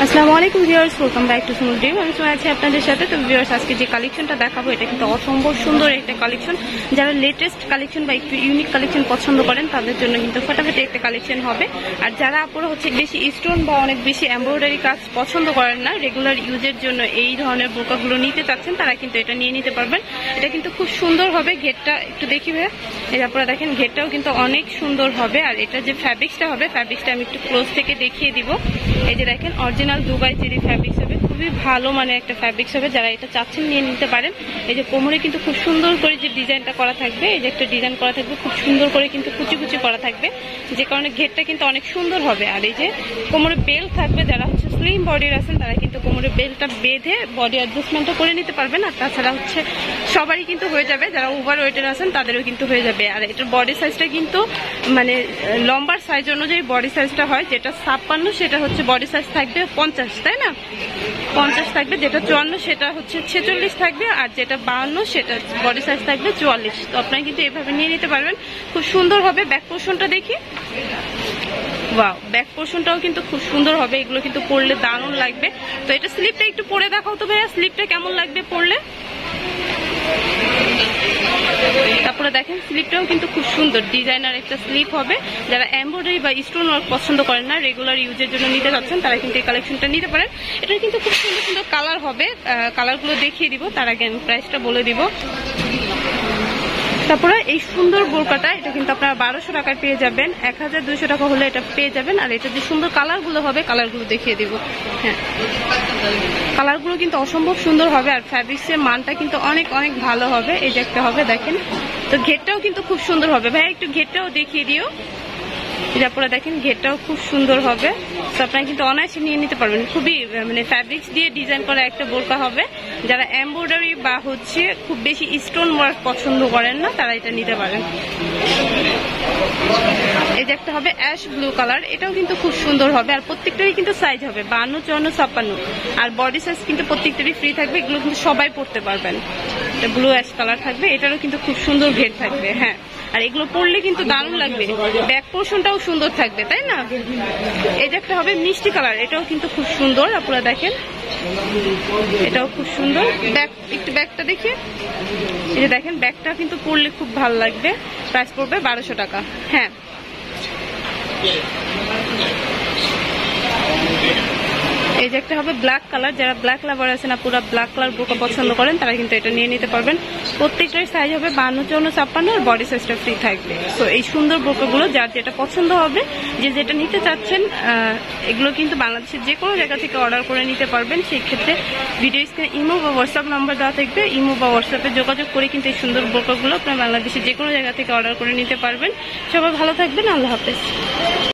আসসালামু আলাইকুম viewers, welcome back to Sumul Dream. আমি সময় আছি আপনাদের সাথে। তো ভিউয়ার্স, আজকে যে কালেকশনটা দেখাবো এটা কিন্তু অসম্ভব সুন্দর একটা কালেকশন। যারা লেটেস্ট কালেকশন বা একটু ইউনিক কালেকশন পছন্দ করেন তাদের জন্য কিন্তু ফটাফট একটা কালেকশন হবে। আর যারা আপনারা হচ্ছে বেশি স্টোন বা অনেক বেশি এমব্রয়ডারি কাজ পছন্দ করেন না, রেগুলার ইউজের জন্য এই ধরনের বোরকাগুলো নিতে চাচ্ছেন, তারা কিন্তু এটা নিয়ে নিতে পারবেন। এটা কিন্তু খুব সুন্দর হবে। ঘেরটা একটু দেখি ভাইয়া, এই যে আপনারা দেখেন ঘেরটাও কিন্তু অনেক সুন্দর হবে। আর এটা যে ফ্যাব্রিক্সটা হবে, ফ্যাব্রিক্সটা আমি একটু ক্লোজ থেকে দেখিয়ে দিব। এই যে দেখেন অরিজিনাল দুবাই চেরি ফ্যাব্রিক্স হবে, খুবই ভালো মানে একটা ফ্যাব্রিক্স হবে। যারা এটা চাচ্ছেন নিয়ে নিতে পারেন। এই যে কোমরে কিন্তু খুব সুন্দর করে যে ডিজাইনটা করা থাকবে, এই যে একটা ডিজাইন করা থাকবে, খুব সুন্দর করে কিন্তু কুচি কুচি করা থাকবে, যে কারণে ঘেরটা কিন্তু অনেক সুন্দর হবে। আর এই যে কোমরে বেল্ট থাকবে, যারা হচ্ছে স্লিম বডির আছেন তারা কিন্তু কোমরে বেল্টটা বেঁধে বডি অ্যাডজাস্টমেন্টও করে নিতে পারবেন। আর তাছাড়া হচ্ছে সবারই কিন্তু হয়ে যাবে, যারা ওভার ওয়েটের আছেন তাদেরও কিন্তু হয়ে যাবে। আর এটার বডি সাইজটা কিন্তু মানে লম্বার সাইজ অনুযায়ী বডি সাইজটা হয়, যেটা 56 সেটা হচ্ছে বডি সাইজ থাকবে 50, তাই না? 50 থাকবে, যেটা 54 সেটা হচ্ছে 46 থাকবে, আর যেটা 52 সেটা বডি সাইজ থাকবে 44। তো আপনারা কিন্তু এভাবে নিয়ে নিতে পারবেন, খুব সুন্দর হবে। ব্যাক পোর্শনটা দেখি, ওয়াও, ব্যাক পোর্শনটাও কিন্তু খুব সুন্দর হবে। এগুলো কিন্তু পরলে দারুণ লাগবে। তো এটা স্লিপটা একটু পরে দেখাও তো ভাইয়া, স্লিপটা কেমন লাগবে পরলে। তারপরে দেখেন স্লিপটাও কিন্তু খুব সুন্দর ডিজাইনার একটা স্লিপ হবে। যারা এমব্রয়ডারি বা স্টোন ওয়ার্ক পছন্দ করেন না, রেগুলার ইউজের জন্য নিতে যাচ্ছেন, তারা কিন্তু এই কালেকশনটা নিতে পারেন। এটা কিন্তু খুব সুন্দর সুন্দর কালার হবে, কালারগুলো দেখিয়ে দিব, তার আগে আমি প্রাইসটা বলে দিব। তারপরে এই সুন্দর বোরকাটা, এটা কিন্তু আপনারা 1200 টাকায় পেয়ে যাবেন। 1200 টাকা হলে এটা পেয়ে যাবেন। আর এটা যে সুন্দর কালারগুলো হবে, কালারগুলো দেখিয়ে দিব। হ্যাঁ, কালারগুলো কিন্তু অসম্ভব সুন্দর হবে। আর ফ্যাব্রিক্সের মানটা কিন্তু অনেক অনেক ভালো হবে। এই যে একটা হবে দেখেন, তো ঘেরটাও কিন্তু খুব সুন্দর হবে। ভাই একটু ঘেরটাও দেখিয়ে দিও। তারপরে দেখেন ঘেরটাও খুব সুন্দর হবে। তো আপনারা কিন্তু অনায়াসে নিয়ে নিতে পারবেন। খুবই মানে ফ্যাব্রিক্স দিয়ে ডিজাইন করা একটা বোরকা হবে। যারা এমব্রয়ডারি বা হচ্ছে খুব বেশি স্টোন ওয়ার্ক পছন্দ করেন না, তারা এটা নিতে পারেন। এই যে একটা হবে অ্যাশ ব্লু কালার, এটাও কিন্তু খুব সুন্দর হবে। আর প্রত্যেকটারই কিন্তু সাইজ হবে 52, 54, 56। আর বডি সাইজ কিন্তু প্রত্যেকটারই ফ্রি থাকবে। এগুলো কিন্তু সবাই পরতে পারবেন। এটা ব্লু অ্যাশ কালার থাকবে, এটারও কিন্তু খুব সুন্দর ঘের থাকবে। হ্যাঁ, আর এগুলো পরলে কিন্তু দারুণ লাগবে। ব্যাক পোর্শনটাও সুন্দর থাকবে, তাই না? এই যে একটা হবে মিষ্টি কালার, এটাও কিন্তু খুব সুন্দর। আপনারা দেখেন এটাও খুব সুন্দর। ব্যাক একটু ব্যাকটা দেখি, এই যে দেখেন ব্যাকটা কিন্তু পরলে খুব ভালো লাগবে। প্রাইস পড়বে 1200 টাকা। হ্যাঁ, এই যে একটা হবে ব্ল্যাক কালার, যারা ব্ল্যাক লাভার আছেন, পুরো ব্ল্যাক কালার বোরকা পছন্দ করেন, তারা কিন্তু এটা নিয়ে নিতে পারবেন। প্রত্যেকটার সাইজ হবে 52, 54, 56, আর বডি সাইজটা ফ্রি থাকবে। তো এই সুন্দর বোরকাগুলো যার যেটা পছন্দ হবে, যে যেটা নিতে চাচ্ছেন, এগুলো কিন্তু বাংলাদেশের যে কোনো জায়গা থেকে অর্ডার করে নিতে পারবেন। সেই ক্ষেত্রে ভিডিও স্ক্রিনে ইমো বা হোয়াটসঅ্যাপ নাম্বার দেওয়া থাকবে, ইমো বা হোয়াটসঅ্যাপে যোগাযোগ করে কিন্তু এই সুন্দর বোরকাগুলো আপনার বাংলাদেশের যে কোনো জায়গা থেকে অর্ডার করে নিতে পারবেন। সবাই ভালো থাকবেন, আল্লাহ হাফেজ।